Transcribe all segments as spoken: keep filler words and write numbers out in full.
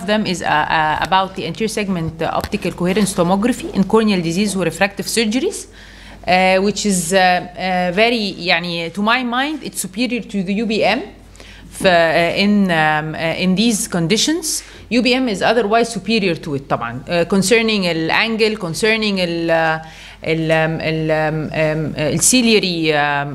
of them is uh, uh, about the anterior segment uh, optical coherence tomography in corneal disease or refractive surgeries, uh, which is uh, uh, very, يعني, to my mind, it's superior to the U B M uh, in, um, uh, in these conditions. U B M is otherwise superior to it طبعا, uh, concerning the angle, concerning the uh, الciliary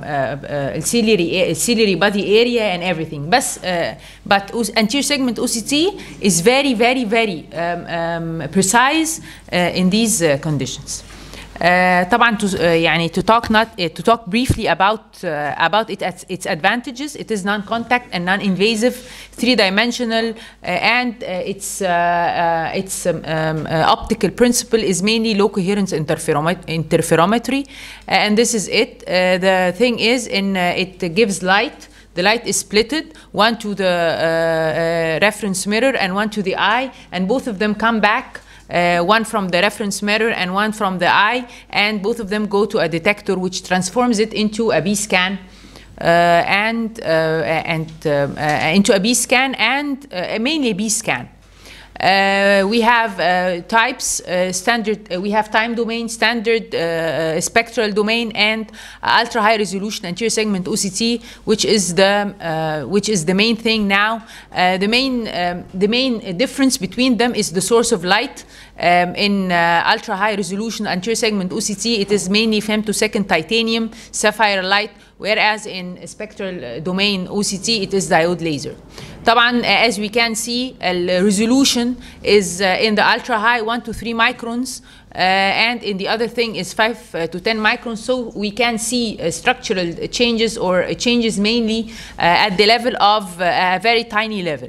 ciliary body area and everything. بس uh, but anterior segment O C T is very very very um, um, precise uh, in these uh, conditions. Uh, طبعا to, uh, يعني to talk not uh, to talk briefly about uh, about it at its advantages. It is non-contact and non-invasive, three-dimensional, uh, and uh, its uh, uh, its um, um, uh, optical principle is mainly low coherence interferomet interferometry, uh, and this is it. Uh, the thing is, in uh, it gives light. The light is splitted, one to the uh, uh, reference mirror and one to the eye, and both of them come back. Uh, one from the reference mirror and one from the eye, and both of them go to a detector which transforms it into a B scan uh, and uh, and uh, uh, into a B scan and uh, mainly a B scan. Uh, we have uh, types, uh, standard, uh, we have time domain, standard, uh, spectral domain, and uh, ultra high resolution anterior segment O C T, which is the uh, which is the main thing now. Uh, the main um, the main difference between them is the source of light. Um, in uh, ultra high resolution anterior segment O C T, it is mainly femtosecond titanium sapphire light, whereas in spectral domain O C T, it is diode laser. طبعا, as we can see, the resolution is uh, in the ultra high one to three microns, uh, and in the other thing is five uh, to ten microns. So we can see uh, structural changes or uh, changes mainly uh, at the level of uh, a very tiny level.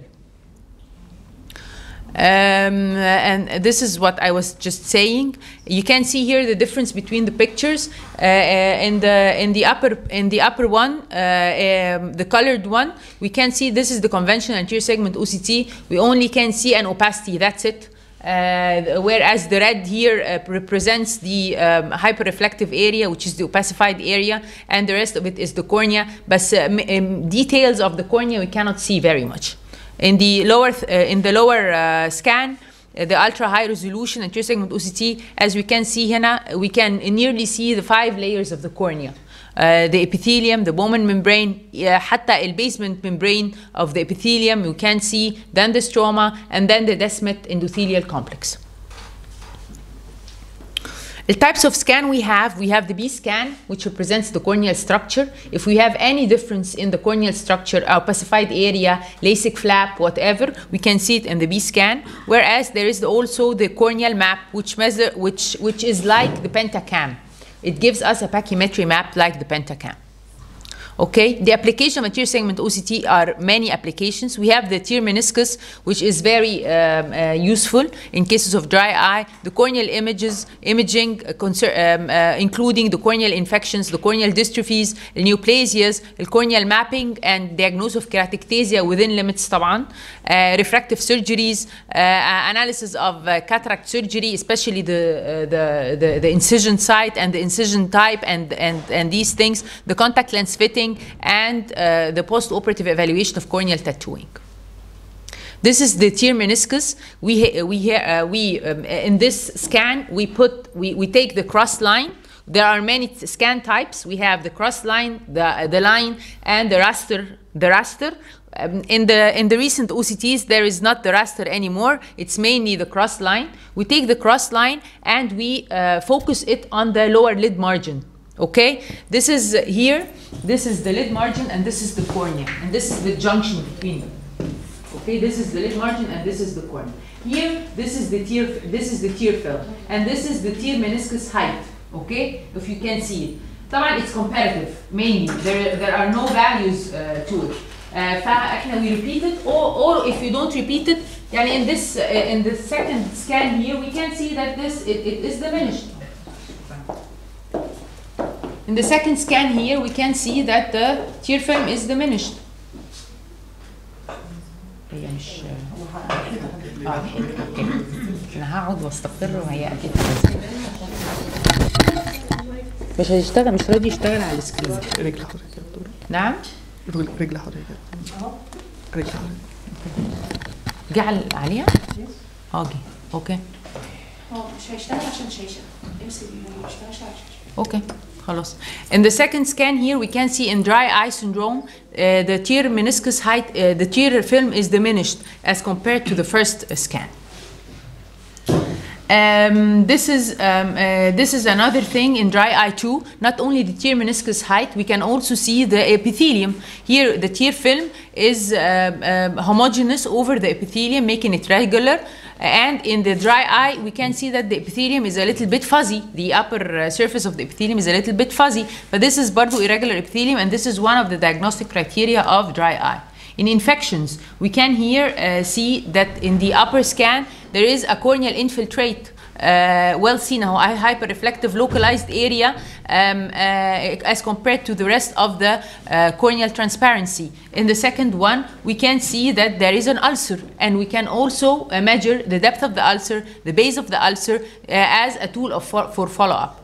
Um, and this is what I was just saying. You can see here the difference between the pictures. Uh, uh, in the in the upper in the upper one, uh, um, the colored one, we can see this is the conventional anterior segment O C T. We only can see an opacity. That's it. Uh, whereas the red here uh, represents the um, hyperreflective area, which is the opacified area, and the rest of it is the cornea. But uh, um, details of the cornea we cannot see very much. In the lower, th uh, in the lower uh, scan, uh, the ultra high resolution anterior segment O C T, as we can see here, we can nearly see the five layers of the cornea. Uh, the epithelium, the Bowman membrane, uh, حتى the basement membrane of the epithelium, you can see, then the stroma, and then the descemet endothelial complex. The types of scan we have, we have the B scan, which represents the corneal structure. If we have any difference in the corneal structure, opacified area, LASIK flap, whatever, we can see it in the B scan. Whereas there is also the corneal map, which measure, which which is like the pentacam. It gives us a pachymetry map like the pentacam. Okay, the application of anterior segment O C T are many applications. We have the tear meniscus, which is very um, uh, useful in cases of dry eye. The corneal images, imaging, uh, um, uh, including the corneal infections, the corneal dystrophies, the neoplasias, the corneal mapping, and diagnosis of keratectasia within limits. طبعا, uh, refractive surgeries, uh, analysis of uh, cataract surgery, especially the, uh, the the the incision site and the incision type, and and and these things. The contact lens fitting, and uh, the post-operative evaluation of corneal tattooing. This is the tear meniscus. We we uh, we um, in this scan we put we we take the cross line. There are many scan types. We have the cross line, the the line, and the raster. The raster. Um, in the in the recent O C Ts, there is not the raster anymore. It's mainly the cross line. We take the cross line and we uh, focus it on the lower lid margin. Okay, this is uh, here. This is the lid margin, and this is the cornea, and this is the junction between them. Okay, this is the lid margin, and this is the cornea. Here, this is the tear. This is the tear film, and this is the tear meniscus height. Okay, if you can see it. طبعا it's comparative mainly. There there are no values uh, to it. Uh, فاحنا we repeat it, or or if you don't repeat it, يعني in this uh, in the second scan here, we can see that this it, it is diminished. In the second scan here, we can see that the tear film is diminished. هي مش اه اوكي انا هقعد واستقر وهي اكيد مش هيشتغل، مش راضي يشتغل على السكرين. رجل حضرتك يا دكتور. نعم؟ رجل حضرتك اهو. رجل حضرتك. جه على- عليها؟ اه جه اوكي هو مش هيشتغل عشان شاشه امسك ما يشتغلش على شاشه. اوكي خلاص. In the second scan here we can see in dry eye syndrome uh, the tear meniscus height, uh, the tear film is diminished as compared to the first scan. Um, this is um, uh, this is another thing in dry eye too. Not only the tear meniscus height, we can also see the epithelium. Here, the tear film is uh, uh, homogeneous over the epithelium, making it regular. And in the dry eye, we can see that the epithelium is a little bit fuzzy. The upper uh, surface of the epithelium is a little bit fuzzy. But this is bardo irregular epithelium, and this is one of the diagnostic criteria of dry eye. In infections, we can here uh, see that in the upper scan, there is a corneal infiltrate. Uh, well seen, a hyperreflective localized area um, uh, as compared to the rest of the uh, corneal transparency. In the second one, we can see that there is an ulcer, and we can also uh, measure the depth of the ulcer, the base of the ulcer, uh, as a tool of for, for follow-up.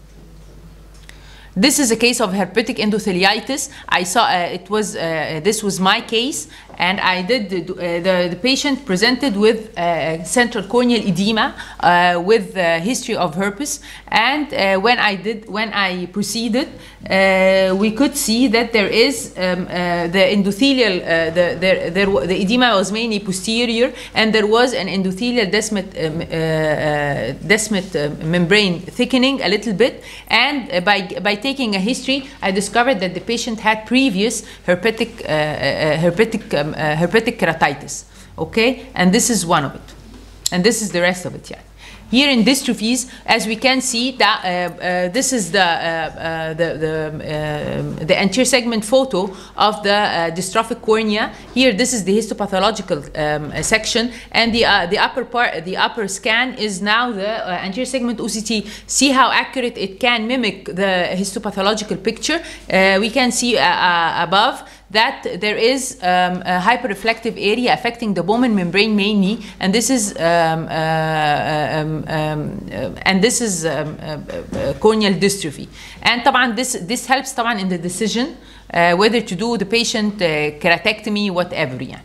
This is a case of herpetic endotheliitis. I saw uh, it was uh, this was my case, and I did the, uh, the, the patient presented with uh, central corneal edema uh, with a history of herpes, and uh, when I did when I proceeded, uh, we could see that there is um, uh, the endothelial uh, the, there, there, the edema was mainly posterior, and there was an endothelial desmet um, uh, uh, desmet uh, membrane thickening a little bit, and uh, by by taking a history, I discovered that the patient had previous herpetic uh, uh, herpetic um, uh, herpetic keratitis. Okay, and this is one of it, and this is the rest of it. Yeah. Here in dystrophies, as we can see, that uh, uh, this is the uh, uh, the the, uh, the anterior segment photo of the uh, dystrophic cornea. Here, this is the histopathological um, section, and the uh, the upper part, the upper scan is now the uh, anterior segment O C T. See how accurate it can mimic the histopathological picture. Uh, we can see uh, uh, above that there is um, a hyperreflective area affecting the Bowman membrane mainly, and this is um, uh, um, um, uh, and this is um, uh, uh, corneal dystrophy. And طبعا this this helps طبعا in the decision uh, whether to do the patient uh, keratectomy, whatever. Yeah.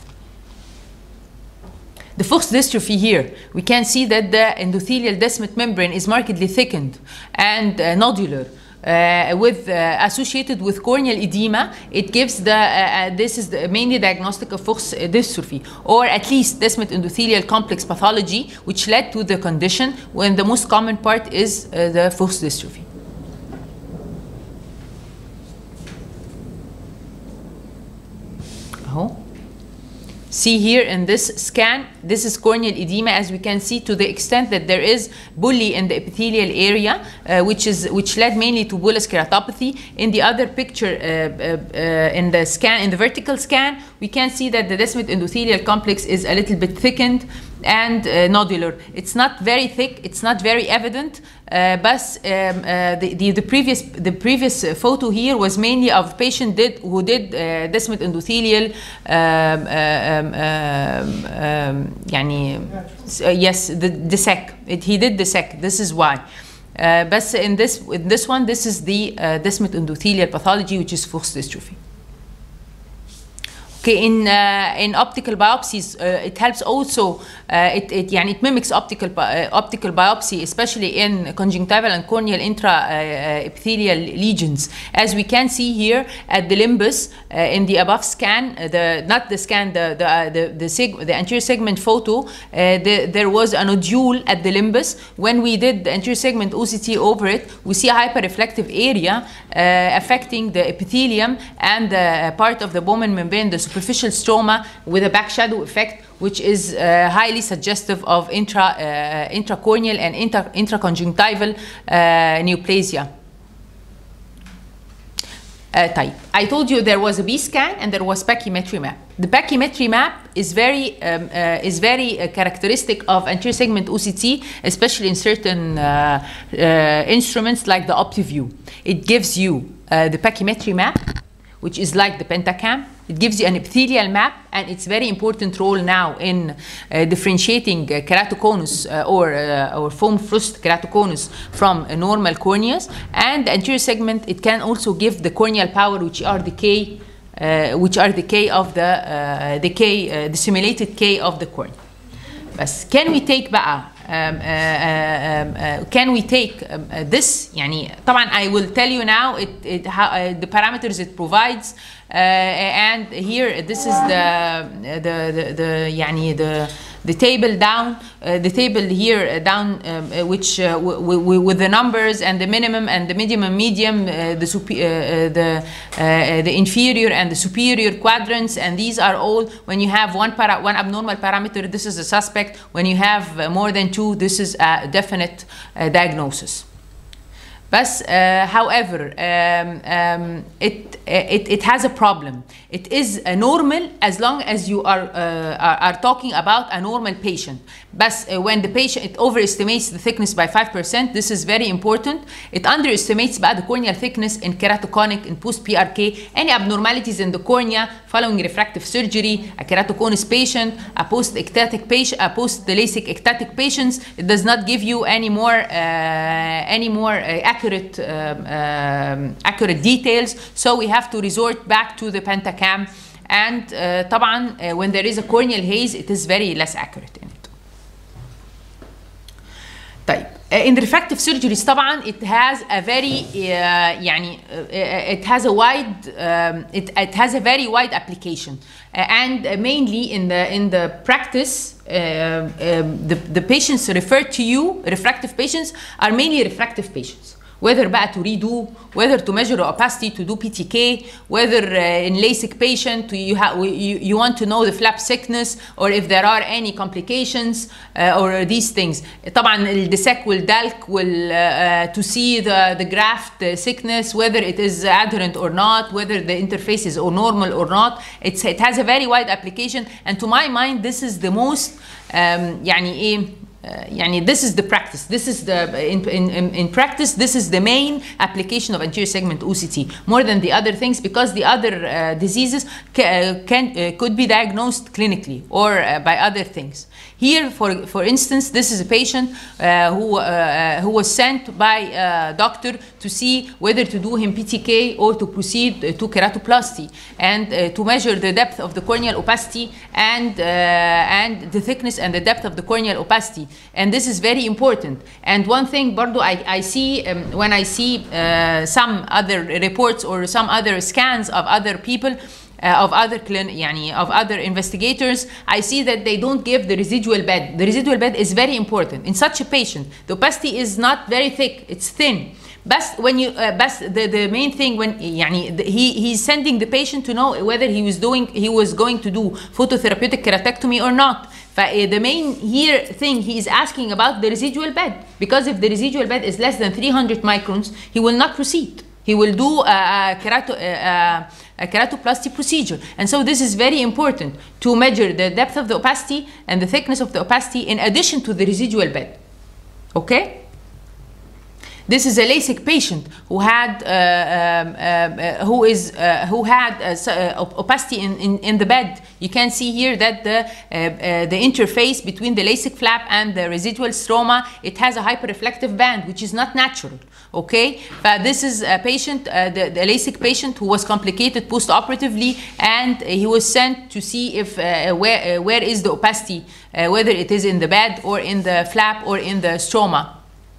The Fuchs dystrophy here, we can see that the endothelial desmet membrane is markedly thickened and uh, nodular. Uh, with uh, associated with corneal edema. It gives the uh, uh, this is the mainly diagnostic of Fuchs dystrophy, or at least desmet endothelial complex pathology, which led to the condition when the most common part is uh, the Fuchs dystrophy. Oh. See here in this scan, this is corneal edema, as we can see, to the extent that there is bully in the epithelial area, uh, which is which led mainly to bullous keratopathy. In the other picture, uh, uh, uh, in the scan, in the vertical scan, we can see that the desmet endothelial complex is a little bit thickened and uh, nodular. It's not very thick. It's not very evident. Uh, but um, uh, the, the the previous the previous photo here was mainly of patient did who did uh, desmet endothelial um, um, um, um, يعني uh, yes the the sec it, he did the sec. This is why. Uh, but in this in this one, this is the uh, desmet endothelial pathology, which is Fuchs dystrophy. Okay, in uh, in optical biopsies, uh, it helps also. Uh, it it يعني it mimics optical uh, optical biopsy, especially in conjunctival and corneal intra uh, epithelial lesions, as we can see here at the limbus uh, in the above scan. Uh, the not the scan the the uh, the the, seg the anterior segment photo. Uh, the, there was a nodule at the limbus. When we did the anterior segment O C T over it, we see a hyperreflective area uh, affecting the epithelium and the part of the Bowman membrane, the superficial stroma, with a back shadow effect, which is uh, highly suggestive of intra uh, intracorneal and intra intraconjunctival uh, neoplasia. Uh, type. I told you there was a B scan and there was pachymetry map. The pachymetry map is very um, uh, is very uh, characteristic of anterior segment O C T, especially in certain uh, uh, instruments like the OptiView. It gives you uh, the pachymetry map, which is like the pentacam. It gives you an epithelial map, and it's very important role now in uh, differentiating uh, keratoconus uh, or uh, or foam frust keratoconus from uh, normal corneas. And the anterior segment, it can also give the corneal power, which are decay uh, which are the K of the uh, the K uh, the simulated K of the cornea. بس can we take بقى um, uh, uh, uh, can we take um, uh, this يعني طبعا I will tell you now it, it how, uh, the parameters it provides uh, and here this is the the the, the يعني the the table down, uh, the table here down, um, uh, which uh, with the numbers and the minimum and the minimum medium, uh, the uh, the uh, the inferior and the superior quadrants, and these are all when you have one para one abnormal parameter. This is a suspect. When you have uh, more than two, this is a definite uh, diagnosis. But uh, however, um, um, it, it it has a problem. It is a normal as long as you are uh, are, are talking about a normal patient. But uh, when the patient it overestimates the thickness by five percent, this is very important. It underestimates by the corneal thickness in keratoconic, in post P R K, any abnormalities in the cornea following refractive surgery, a keratoconus patient, a post-ectatic patient, a post-LASIK ectatic patients. It does not give you any more uh, any more uh, accurate um, um, accurate details. So we have to resort back to the pentacam, and uh, طبعا uh, when there is a corneal haze, it is very less accurate in it. طيب in the refractive surgeries طبعا it has a very uh, يعني uh, it has a wide um, it, it has a very wide application uh, and uh, mainly in the in the practice uh, um, the, the patients referred to you, refractive patients, are mainly refractive patients. Whether بقى to redo, whether to measure opacity, to do P T K, whether uh, in LASIK patient you, you, you want to know the flap thickness or if there are any complications uh, or these things. طبعا الدسك والدلك will uh, to see the, the graft thickness, whether it is adherent or not, whether the interface is or normal or not. It's, it has a very wide application, and to my mind this is the most um, يعني ايه Uh, يعني this is the practice. This is the in, in in practice. This is the main application of anterior segment O C T more than the other things, because the other uh, diseases ca can uh, could be diagnosed clinically or uh, by other things. Here, for for instance, this is a patient uh, who uh, who was sent by a doctor to see whether to do him P T K or to proceed to keratoplasty, and uh, to measure the depth of the corneal opacity and uh, and the thickness and the depth of the corneal opacity. And this is very important. And one thing, Bardo, I, I see um, when I see uh, some other reports or some other scans of other people, uh, of other يعني, of other investigators, I see that they don't give the residual bed. The residual bed is very important in such a patient. The opacity is not very thick; it's thin. But when you, uh, but the, the main thing when يعني, the, he he's sending the patient to know whether he was doing he was going to do phototherapeutic keratectomy or not. The main here thing he is asking about the residual bed, because if the residual bed is less than three hundred microns, he will not proceed. He will do a, a, kerato, a, a keratoplasty procedure. And so this is very important to measure the depth of the opacity and the thickness of the opacity in addition to the residual bed. Okay? This is a LASIK patient who had uh, um, uh, who is uh, who had uh, opacity in, in, in the bed. You can see here that the uh, uh, the interface between the LASIK flap and the residual stroma, it has a hyperreflective band, which is not natural. Okay, but this is a patient, uh, the, the LASIK patient, who was complicated post-operatively, and he was sent to see if uh, where uh, where is the opacity, uh, whether it is in the bed or in the flap or in the stroma.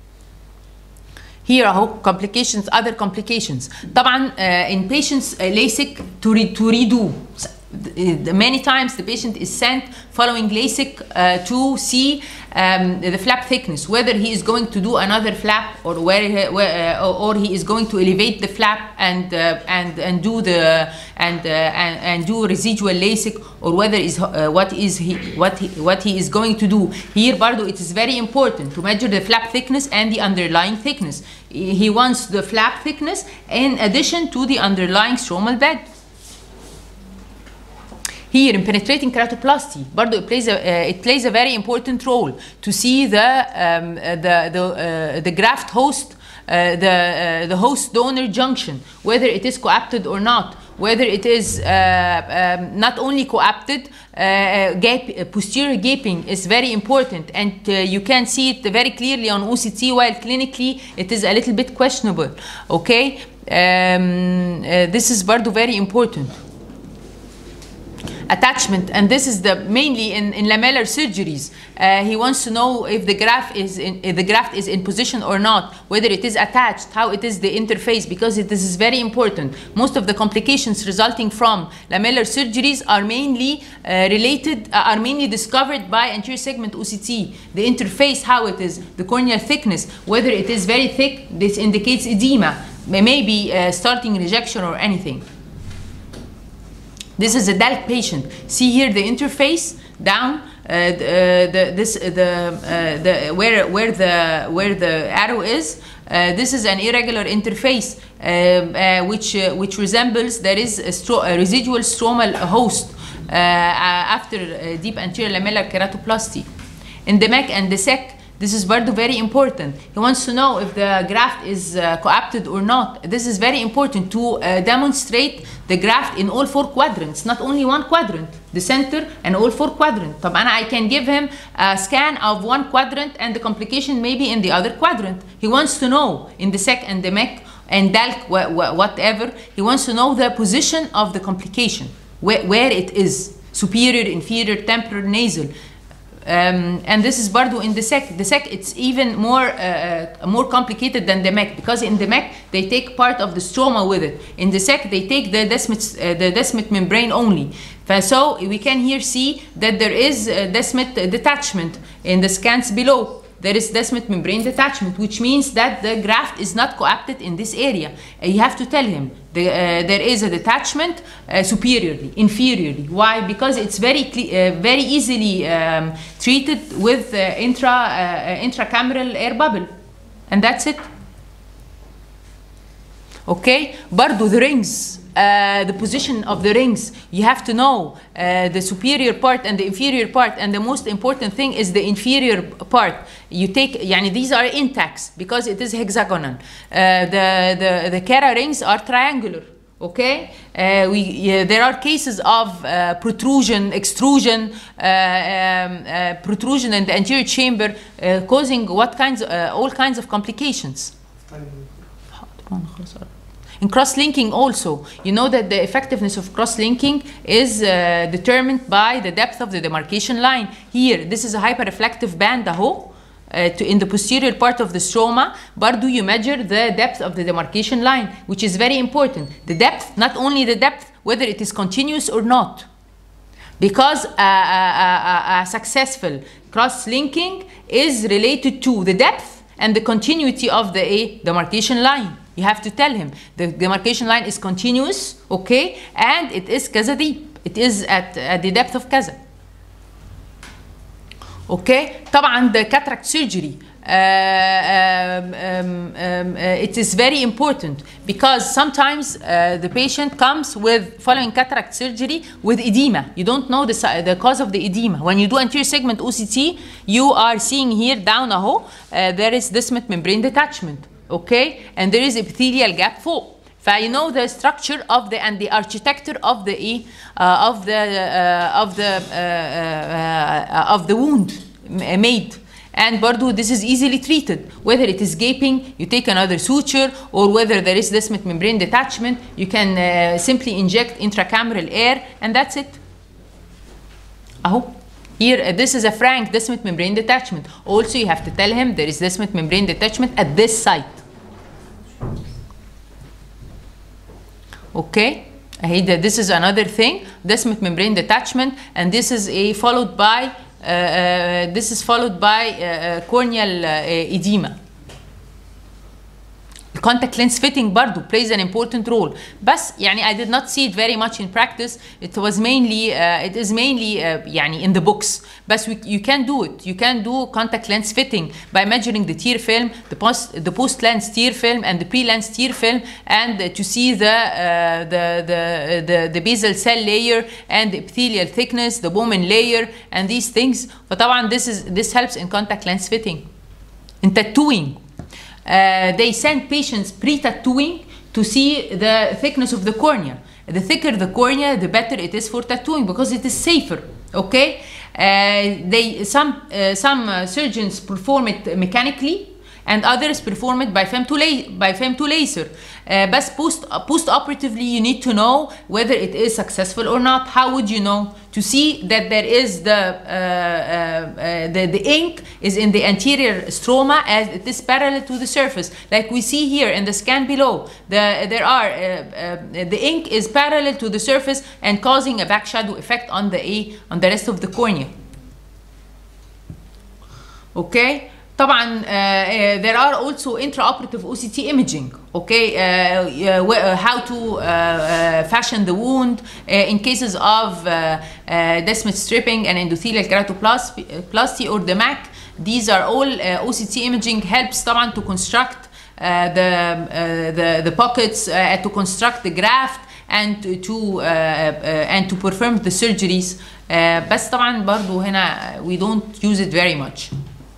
Here are complications, other complications. طبعا uh, in patients uh, LASIK to, re to redo. Many times the patient is sent following LASIK uh, to see um, the flap thickness, whether he is going to do another flap or where, he, where uh, or he is going to elevate the flap and uh, and and do the and uh, and, and do residual LASIK, or whether is uh, what is he what he, what he is going to do. Here, Bardo, it is very important to measure the flap thickness and the underlying thickness. He wants the flap thickness in addition to the underlying stromal bed. Here in penetrating keratoplasty, Bardo, it plays a uh, it plays a very important role to see the um, uh, the the uh, the graft host uh, the uh, the host donor junction, whether it is coapted or not, whether it is uh, um, not only coapted. Uh, gap, posterior gaping is very important, and uh, you can see it very clearly on O C T, while clinically it is a little bit questionable. Okay, um, uh, this is Bardo very important. attachment, and this is the mainly in, in lamellar surgeries. Uh, he wants to know if the graft is in, if the graft is in position or not, whether it is attached, how it is the interface, because it, this is very important. Most of the complications resulting from lamellar surgeries are mainly uh, related, uh, are mainly discovered by anterior segment O C T. The interface, how it is, the corneal thickness, whether it is very thick, this indicates edema, maybe uh, starting rejection or anything. This is a D A L C patient. See here the interface down, uh, the, the this the uh, the where where the where the arrow is. Uh, this is an irregular interface, uh, uh, which uh, which resembles there is a, stro a residual stromal host uh, after uh, deep anterior lamellar keratoplasty. In the M E C and the S E C, this is very important. He wants to know if the graft is uh, coapted or not. This is very important to uh, demonstrate the graft in all four quadrants, not only one quadrant, the center and all four quadrants. طبعا I can give him a scan of one quadrant and the complication maybe in the other quadrant. He wants to know in the S E C and the M E C and D A L C, wh wh whatever, he wants to know the position of the complication, wh where it is, superior, inferior, temporal, nasal. Um, and this is bardo in the S E C. The S E C, it's even more uh, more complicated than the M E C, because in the M E C they take part of the stroma with it. In the S E C they take the descimate, uh, the descimate membrane only. So we can here see that there is uh, descimate detachment in the scans below. There is descimate membrane detachment, which means that the graft is not coapted in this area. Uh, you have to tell him the, uh, there is a detachment uh, superiorly, inferiorly. Why? Because it's very, uh, very easily um, treated with uh, intra, uh, intracameral air bubble, and that's it. Okay, bardo the rings. Uh, the position of the rings, you have to know uh, the superior part and the inferior part, and the most important thing is the inferior part. You take, yani these are intact because it is hexagonal. Uh, the, the, the Cara rings are triangular, okay? Uh, we, uh, there are cases of uh, protrusion, extrusion, uh, um, uh, protrusion in the anterior chamber uh, causing what kinds, uh, all kinds of complications. In cross-linking also, you know that the effectiveness of cross-linking is uh, determined by the depth of the demarcation line. Here, this is a hyperreflective band, aho, uh, to, in the posterior part of the stroma. Bardo, you measure the depth of the demarcation line, which is very important. The depth, not only the depth, whether it is continuous or not. Because a, a, a, a successful cross-linking is related to the depth and the continuity of the a demarcation line. You have to tell him the demarcation line is continuous, okay, and it is kaza deep. It is at, at the depth of kaza. Okay, طبعا the cataract surgery. Uh, um, um, um, uh, it is very important because sometimes uh, the patient comes with following cataract surgery with edema. You don't know the, the cause of the edema. When you do anterior segment O C T, you are seeing here down a hole, uh, there is descimate membrane detachment, okay, and there is epithelial gap full. You know the structure of the and the architecture of the uh, of the uh, of the uh, uh, of the wound made. And bardo, this is easily treated. Whether it is gaping, you take another suture, or whether there is descimate membrane detachment, you can uh, simply inject intracameral air, and that's it. Aho. Here, uh, this is a frank descimate membrane detachment. Also, you have to tell him there is descimate membrane detachment at this site. Okay, this is another thing, descimate membrane detachment, and this is a followed by uh, uh, this is followed by uh, corneal uh, edema. Contact lens fitting bardo plays an important role. But يعني, I did not see it very much in practice. It was mainly, uh, it is mainly uh, يعني, in the books. But we, you can do it. You can do contact lens fitting by measuring the tear film, the post, the post lens tear film, and the pre lens tear film, and uh, to see the, uh, the, the, the, the basal cell layer and the epithelial thickness, the Bowman layer, and these things. But this is this helps in contact lens fitting. In tattooing. Uh, they send patients pre-tattooing to see the thickness of the cornea. The thicker the cornea, the better it is for tattooing because it is safer. Okay, uh, they some uh, some uh, surgeons perform it mechanically, and others performed by femtolaser by femtolaser. Uh, بس post post operatively you need to know whether it is successful or not. How would you know? To see that there is the uh, uh, uh, the, the ink is in the anterior stroma as it is parallel to the surface, like we see here in the scan below. The there are uh, uh, the ink is parallel to the surface and causing a back shadow effect on the a on the rest of the cornea. Okay. طبعا uh, uh, there are also intraoperative O C T imaging. Okay, uh, uh, how to uh, uh, fashion the wound uh, in cases of uh, uh, descemet stripping and endothelial keratoplasty or the M A C. These are all uh, O C T imaging helps طبعا to construct uh, the, uh, the the pockets, uh, to construct the graft and to uh, uh, and to perform the surgeries. Uh, بس طبعا برضو هنا we don't use it very much.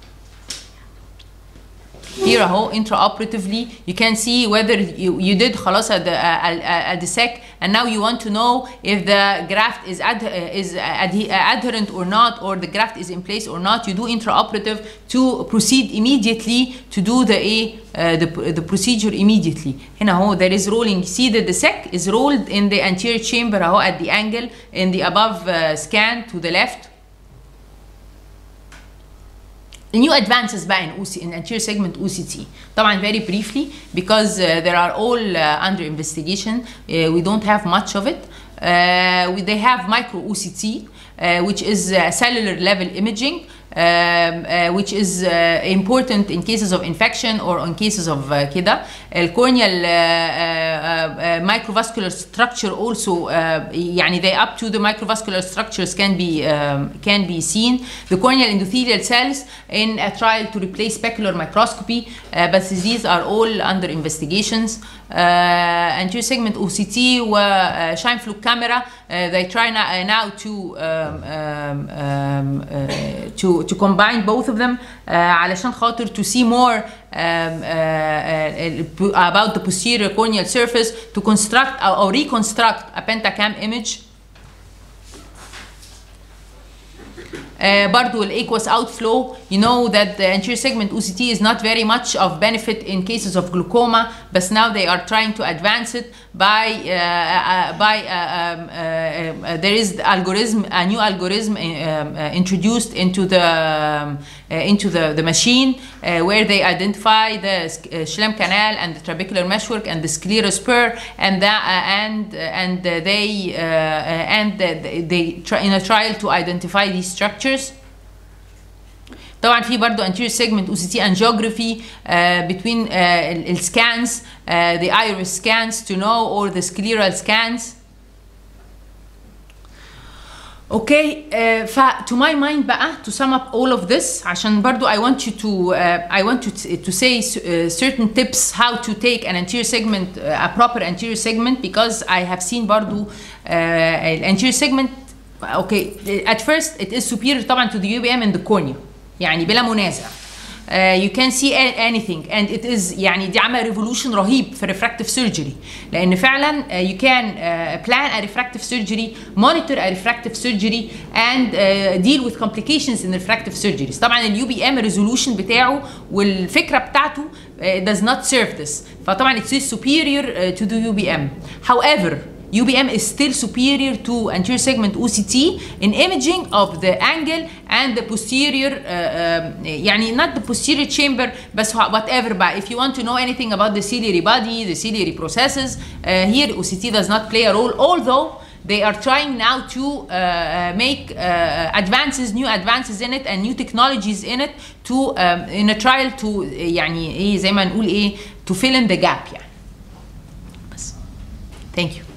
Here اهو intraoperatively you can see whether you, you did خلاص at the, uh, at the sec, and now you want to know if the graft is ad, is adherent or not, or the graft is in place or not. You do intraoperative to proceed immediately to do the a uh, the, the procedure immediately. هنا اهو there is rolling. See that the sec is rolled in the anterior chamber اهو at the angle in the above uh, scan to the left. New advances بقى in, O C, in anterior segment O C T. طبعا very briefly because uh, they are all uh, under investigation. Uh, we don't have much of it. Uh, we, they have micro O C T, uh, which is uh, cellular level imaging, um, uh, which is uh, important in cases of infection or in cases of uh, كده. الcorneal uh, uh, uh, microvascular structure also, uh, يعني they up to the microvascular structures can be um, can be seen. The corneal endothelial cells in a trial to replace specular microscopy, uh, but these are all under investigations. Uh, anterior segment O C T و uh, shine fluke camera, uh, they try now, uh, now to um, um, um, uh, to to combine both of them uh, علشان خاطر to see more um, uh, uh, about the posterior corneal surface, to construct or, or reconstruct a pentacam image. Uh, برضو aqueous outflow, you know that the anterior segment O C T is not very much of benefit in cases of glaucoma, but now they are trying to advance it by uh, uh, by uh, um, uh, uh, there is the algorithm, a new algorithm uh, uh, introduced into the um, uh, into the the machine uh, where they identify the uh, Schlemm canal and the trabecular meshwork and the scleral spur, and that uh, and uh, and uh, they uh, uh, and uh, they try in a trial to identify these structures. طبعا في برضه anterior segment O C T angiography uh, between uh, scans, uh, the iris scans to know, or the scleral scans. Okay, uh, ف to my mind بقى to sum up all of this عشان برضو I want you to uh, I want to to say uh, certain tips how to take an anterior segment, uh, a proper anterior segment, because I have seen برضو uh, anterior segment. Okay, at first it is superior طبعا to the U B M in the cornea, يعني بلا منازع. Uh, you can see anything, and it is يعني دي عمل revolution رهيب في refractive surgery، لأن فعلا uh, you can uh, plan a refractive surgery, monitor a refractive surgery, and uh, deal with complications in refractive surgeries. طبعا ال U B M resolution بتاعه والفكرة بتاعته uh, does not serve this، فطبعا it is superior uh, to the U B M. However, U B M is still superior to anterior segment O C T in imaging of the angle and the posterior, uh, um, يعني not the posterior chamber, but whatever. But if you want to know anything about the ciliary body, the ciliary processes, uh, here O C T does not play a role, although they are trying now to uh, make uh, advances, new advances in it and new technologies in it to um, in a trial to يعني ايه زي ما نقول ايه to fill in the gap يعني. بس. Thank you.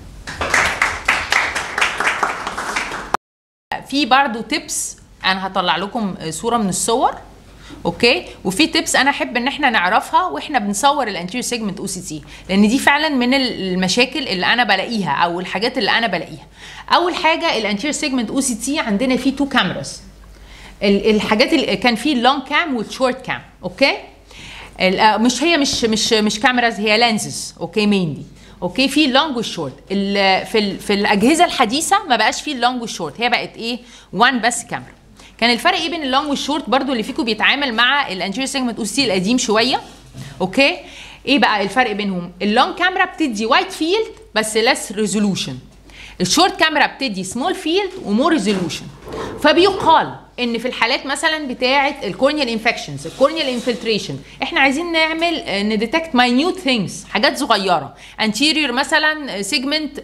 في برضو تيبس انا هطلع لكم صوره من الصور، اوكي، وفي تيبس انا احب ان احنا نعرفها واحنا بنصور الانتيريور سيجمنت او سي تي، لان دي فعلا من المشاكل اللي انا بلاقيها او الحاجات اللي انا بلاقيها. اول حاجه الانتيريور سيجمنت او سي تي عندنا فيه تو كاميراز، الحاجات اللي كان فيه اللونج كام والشورت كام، اوكي، مش هي مش مش مش كاميراز، هي لينزز، اوكي، مينلي، اوكي. في اللونج والشورت. في في الاجهزه الحديثه ما بقاش فيه اللونج والشورت، هي بقت ايه؟ وان بس كاميرا. كان الفرق ايه بين اللونج والشورت؟ برضو اللي فيكم بيتعامل مع الانتيريور سيجمنت او سي القديم شويه. اوكي، ايه بقى الفرق بينهم؟ اللونج كاميرا بتدي وايد فيلد بس ليس ريزولوشن، الشورت كاميرا بتدي سمول فيلد ومور ريزولوشن. فبيقال ان في الحالات مثلا بتاعه الكورنيال انفكشنز، الكورنيال انفلتريشن، احنا عايزين نعمل نديتكت ماينيوت ثينجز، حاجات صغيره، انتيريور مثلا سيجمنت،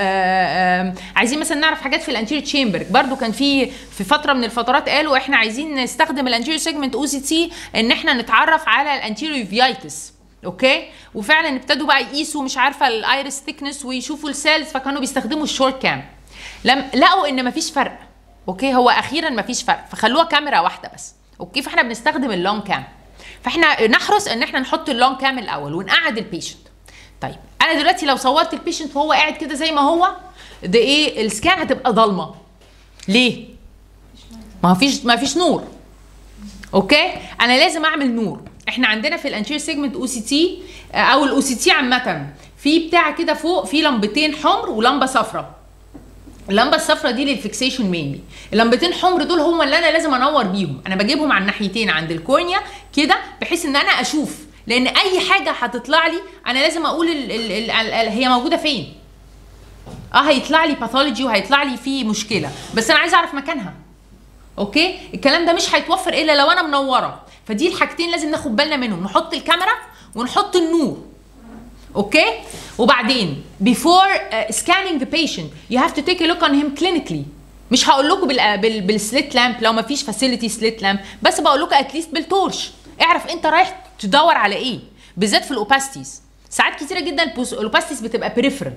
عايزين مثلا نعرف حاجات في الانتيريور تشامبر. برضو كان في في فتره من الفترات قالوا احنا عايزين نستخدم الانتيريور سيجمنت او سي تي ان احنا نتعرف على الانتيريور فيايتس. اوكي، وفعلا ابتدوا بقى يقيسوا مش عارفه الايرس ثيكنس ويشوفوا السيلز، فكانوا بيستخدموا الشورت كام. لم لقوا ان مفيش فرق. اوكي، هو اخيرا مفيش فرق فخلوها كاميرا واحده بس. اوكي، فاحنا بنستخدم اللونج كام، فاحنا نحرص ان احنا نحط اللونج كام الاول ونقعد البيشنت. طيب انا دلوقتي لو صورت البيشنت وهو قاعد كده زي ما هو ده، ايه السكان هتبقى ضلمه. ليه؟ ما فيش ما فيش نور. اوكي، انا لازم اعمل نور. احنا عندنا في الانتيريور سيجمنت او سي تي او الاو سي تي عامه في بتاع كده فوق في لمبتين حمر ولمبه صفراء. اللمبه الصفراء دي للفيكسيشن مينلي، اللمبتين حمر دول هم اللي انا لازم انور بيهم. انا بجيبهم على الناحيتين عند الكورنيا كده بحيث ان انا اشوف، لان اي حاجه هتطلع لي انا لازم اقول ال ال ال ال هي موجوده فين. اه هيطلع لي باثولوجي وهيطلع لي فيه مشكله، بس انا عايزه اعرف مكانها. اوكي، الكلام ده مش هيتوفر الا لو انا منوره. فدي الحاجتين لازم ناخد بالنا منهم، نحط الكاميرا ونحط النور. اوكي، وبعدين before uh, scanning the patient you have to take a look on him clinically. مش هقول لكم بال بال بالسليت لامب لو ما فيش فاسيلتي سليت لامب، بس بقول لكم اتليست بالتورش. اعرف انت رايح تدور على ايه، بالذات في الاوباستيز. ساعات كتيره جدا الاوباستيز بتبقى بريفرال،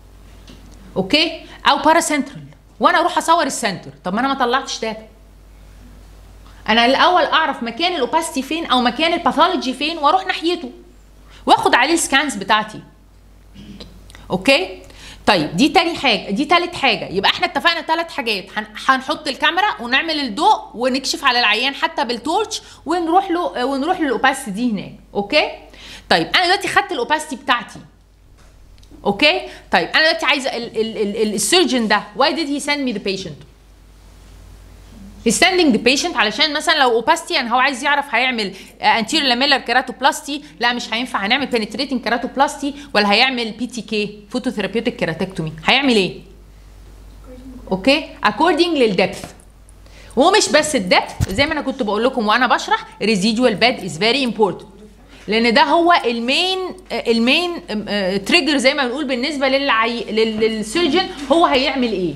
اوكي، او باراسنترال، وانا اروح اصور السنتر. طب ما انا ما طلعتش داتا. انا الاول اعرف مكان الاوباستي فين او مكان الباثولوجي فين واروح ناحيته واخد عليه السكانز بتاعتي. اوكي، طيب دي تاني حاجه، دي تالت حاجه. يبقى احنا اتفقنا ثلاث حاجات، هنحط الكاميرا ونعمل الضوء ونكشف على العيان حتى بالتورش ونروح له ونروح للاوباستي دي هناك. اوكي، طيب انا دلوقتي خدت الاوباستي بتاعتي. اوكي، طيب انا دلوقتي عايزه السيرجن ده why did he send me the patient؟ sending the patient علشان مثلا لو اوباستي يعني هو عايز يعرف هيعمل انتيريور لاميلر كيراتوبلاستي، لا مش هينفع، هنعمل بنتريتنج كيراتوبلاستي، ولا هيعمل بي تي كي فوتوثيرابيوتيك كيراتكتومي. هيعمل ايه؟ اوكي، according للدبث. ومش بس الدبث، زي ما انا كنت بقول لكم وانا بشرح residual bed is very important، لان ده هو المين المين تريجر زي ما بنقول بالنسبه للعي... للسيرجن هو هيعمل ايه.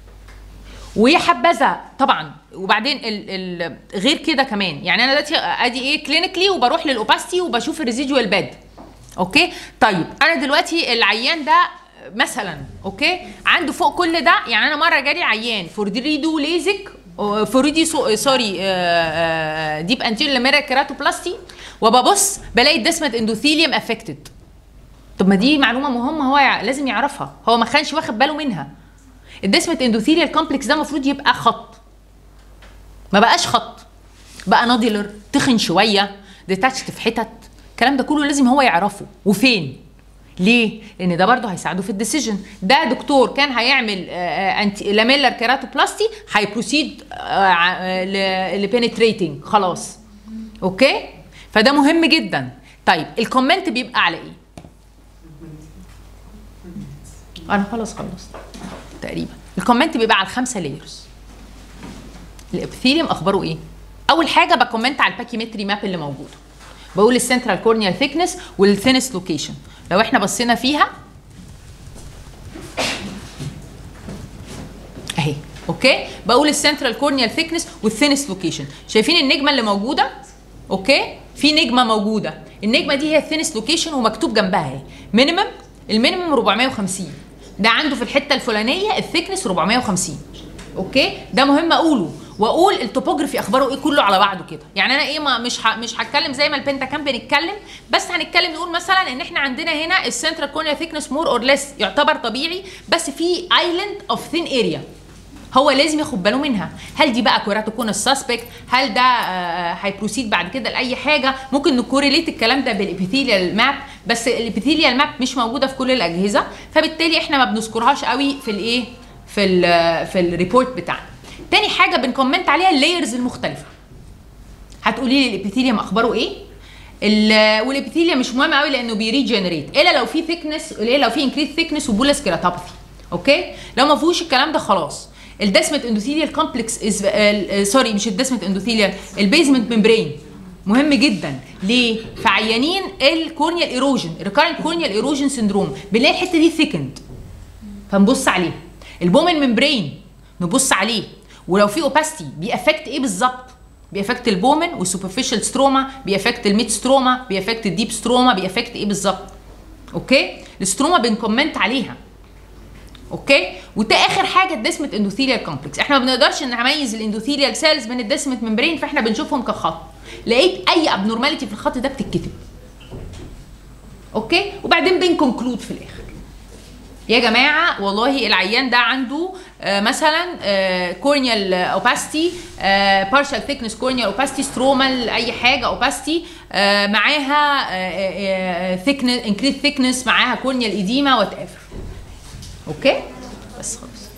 ويا حبذا طبعا. وبعدين ال ال غير كده كمان، يعني انا دلوقتي ادي ايه كلينيكلي وبروح للاوباستي وبشوف الريزيدوال باد. اوكي، طيب انا دلوقتي العيان ده مثلا اوكي عنده فوق كل ده، يعني انا مره جالي عيان فوريدو ليزك فوريدي سوري ديب انتيريور لاميلر كيراتوبلاستي، وببص بلاقي الدسمة اندوثيليوم افكتد. طب ما دي معلومه مهمه هو لازم يعرفها، هو ما كانش واخد باله منها. الدسمة اندوثيليال كومبلكس ده المفروض يبقى خط، ما بقاش خط، بقى نوديلر، تخن شويه، ديتاتشت في حتت. الكلام ده كله لازم هو يعرفه وفين. ليه؟ لان ده برضه هيساعده في الديسيجن. ده دكتور كان هيعمل انتي لاميلر كيراتوبلاستي هيبروسيد لبنتريتنج خلاص. اوكي؟ فده مهم جدا. طيب الكومنت بيبقى على ايه؟ انا خلاص خلصت تقريبا. الكومنت بيبقى على الخمسه لايرز. الابثيليوم اخباره ايه؟ اول حاجه بكومنت على الباكيمتري ماب اللي موجوده. بقول السنترال كورنيال ثيكنس والثينست لوكيشن. لو احنا بصينا فيها اهي اوكي، بقول السنترال كورنيال ثيكنس والثينست لوكيشن. شايفين النجمه اللي موجوده؟ اوكي، في نجمه موجوده، النجمه دي هي الثينست لوكيشن ومكتوب جنبها اهي مينيمم. المينيمم أربعمية وخمسين، ده عنده في الحته الفلانيه الثيكنس أربعمية وخمسين. اوكي، ده مهم اقوله. واقول التوبوجرافي اخباره ايه كله على بعضه كده. يعني انا ايه ما مش ه... مش هتكلم زي ما البنتا كان بنتكلم، بس هنتكلم نقول مثلا ان احنا عندنا هنا السنترال كورنيال ثيكنس مور اور ليس يعتبر طبيعي، بس في ايلاند اوف ثين اريا هو لازم ياخد باله منها. هل دي بقى كوراتوكونس سسبكت؟ هل ده هيبروسيد بعد كده لاي حاجه؟ ممكن نكوريليت الكلام ده بالابيثيليال ماب، بس الابيثيليال ماب مش موجوده في كل الاجهزه، فبالتالي احنا ما بنذكرهاش قوي في الايه في ال في الريبورت بتاعنا. تاني حاجه بنكومنت عليها اللايرز المختلفه. هتقولي لي الابيثيليوم اخباره ايه؟ والابيثيليوم مش مهم قوي لانه بيريجنريت الا لو في ثيكنس، الا لو في انكريز ثيكنس وبولاس كيراتوباثي. اوكي؟ لو ما فيهوش الكلام ده خلاص. الدسمت اندوثيليال كومبلكس از سوري مش الدسمت اندوثيليال، البيزمنت ممبرين مهم جدا. ليه؟ في عيانين الكورنيال ايروجن، ريكارنت كورنيال ايروجن سندروم، بنلاقي الحته دي ثيكند فنبص عليه. البومن ممبرين نبص عليه، ولو في اوباستي بيأفكت ايه بالظبط؟ بيأفكت البومن والسوبرفيشال ستروما، بيأفكت الميد ستروما، بيأفكت الديب ستروما، بيأفكت ايه بالظبط؟ اوكي؟ الستروما بنكومنت عليها. اوكي؟ وده اخر حاجه الدسمت اندوثيليال كومبلكس. احنا ما بنقدرش نميز الاندوثيليال سيلز من الدسمت ممبرين، فاحنا بنشوفهم كخط. لقيت اي ابنورماليتي في الخط ده بتتكتب. اوكي؟ وبعدين بنكونكلود في الاخر. يا جماعه والله العيان ده عنده آه مثلا آه كورنيال اوباستي، آه بارشال ثيكنس كورنيال اوباستي، سترومال اي حاجه اوباستي، آه معاها ثيكنس انكريز ثيكنس، معاها كورنيال ايديما وات ايفر. اوكي؟ بس خلاص.